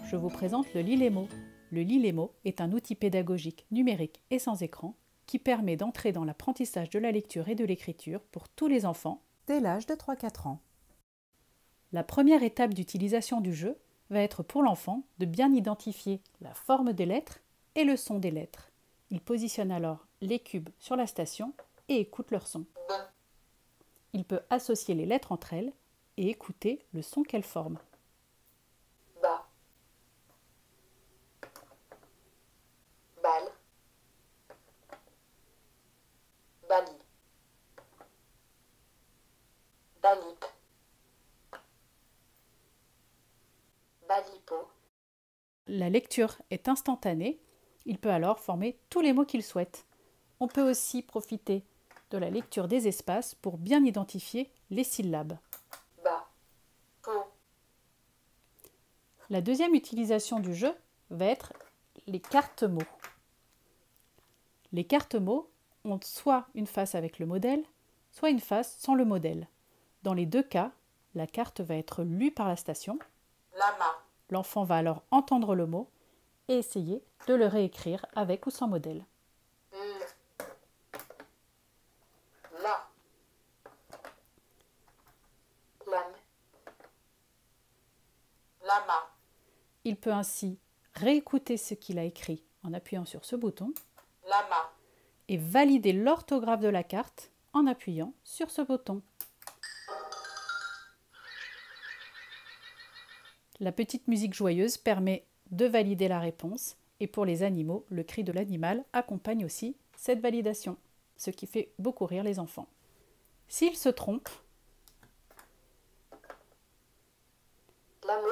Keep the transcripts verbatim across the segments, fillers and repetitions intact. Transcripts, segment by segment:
je vous présente le Lilemo. Le Lilemo est un outil pédagogique numérique et sans écran qui permet d'entrer dans l'apprentissage de la lecture et de l'écriture pour tous les enfants dès l'âge de trois à quatre ans. La première étape d'utilisation du jeu va être pour l'enfant de bien identifier la forme des lettres et le son des lettres. Il positionne alors les cubes sur la station et écoute leur son. Il peut associer les lettres entre elles et écouter le son qu'elles forment. Bas. Balle. Bali. Balip. Balipo. La lecture est instantanée, il peut alors former tous les mots qu'il souhaite. On peut aussi profiter de la lecture des espaces pour bien identifier les syllabes. Bas. Po. La deuxième utilisation du jeu va être les cartes mots. Les cartes mots ont soit une face avec le modèle, soit une face sans le modèle. Dans les deux cas, la carte va être lue par la station. Lama. L'enfant va alors entendre le mot et essayer de le réécrire avec ou sans modèle. L. La. Lame. Lama. Il peut ainsi réécouter ce qu'il a écrit en appuyant sur ce bouton Lama. et valider l'orthographe de la carte en appuyant sur ce bouton. La petite musique joyeuse permet de valider la réponse et pour les animaux, le cri de l'animal accompagne aussi cette validation, ce qui fait beaucoup rire les enfants. S'ils se trompent, Lame.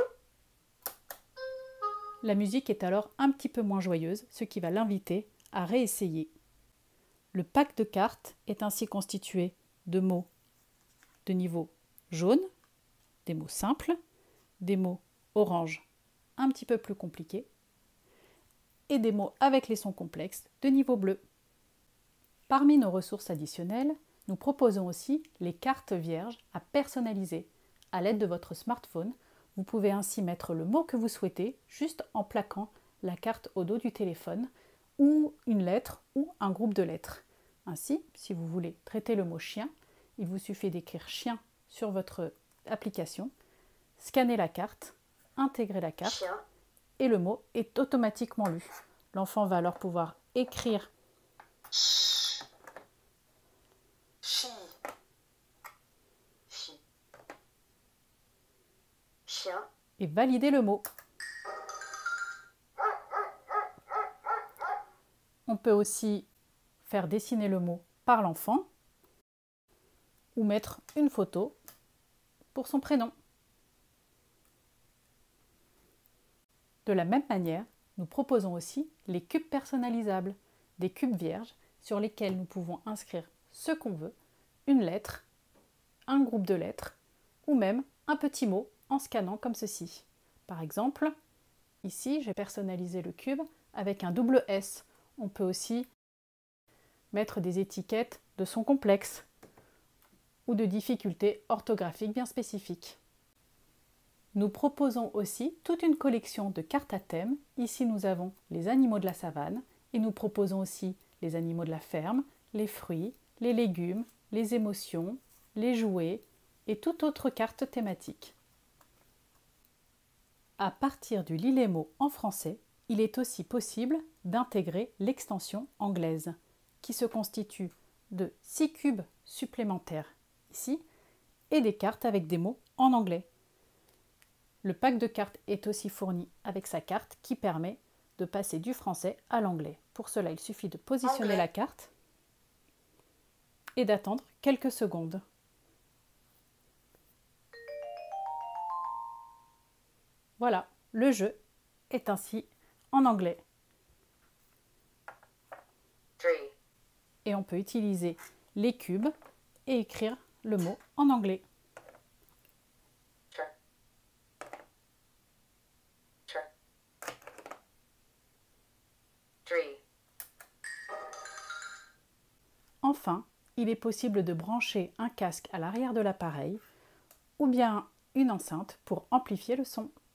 la musique est alors un petit peu moins joyeuse, ce qui va l'inviter à réessayer. Le pack de cartes est ainsi constitué de mots de niveau jaune, des mots simples, des mots orange un petit peu plus compliqués et des mots avec les sons complexes de niveau bleu. Parmi nos ressources additionnelles, nous proposons aussi les cartes vierges à personnaliser. À l'aide de votre smartphone, vous pouvez ainsi mettre le mot que vous souhaitez juste en plaquant la carte au dos du téléphone ou une lettre ou un groupe de lettres. Ainsi, si vous voulez traiter le mot chien, il vous suffit d'écrire chien sur votre application, scanner la carte, intégrer la carte Chien. et le mot est automatiquement lu. L'enfant va alors pouvoir écrire Ch. Chi. Chi. Chien. et valider le mot. On peut aussi faire dessiner le mot par l'enfant ou mettre une photo pour son prénom. De la même manière, nous proposons aussi les cubes personnalisables, des cubes vierges sur lesquels nous pouvons inscrire ce qu'on veut, une lettre, un groupe de lettres ou même un petit mot en scannant comme ceci. Par exemple, ici j'ai personnalisé le cube avec un double S. On peut aussi mettre des étiquettes de sons complexes ou de difficultés orthographiques bien spécifiques. Nous proposons aussi toute une collection de cartes à thème. Ici, nous avons les animaux de la savane et nous proposons aussi les animaux de la ferme, les fruits, les légumes, les émotions, les jouets et toute autre carte thématique. À partir du Lilemo en français, il est aussi possible d'intégrer l'extension anglaise qui se constitue de six cubes supplémentaires ici et des cartes avec des mots en anglais. Le pack de cartes est aussi fourni avec sa carte qui permet de passer du français à l'anglais. Pour cela, il suffit de positionner Anglais. la carte et d'attendre quelques secondes. Voilà, le jeu est ainsi en anglais. Tree. Et on peut utiliser les cubes et écrire le mot en anglais. Tr. Tr. Tree. Enfin, il est possible de brancher un casque à l'arrière de l'appareil ou bien une enceinte pour amplifier le son.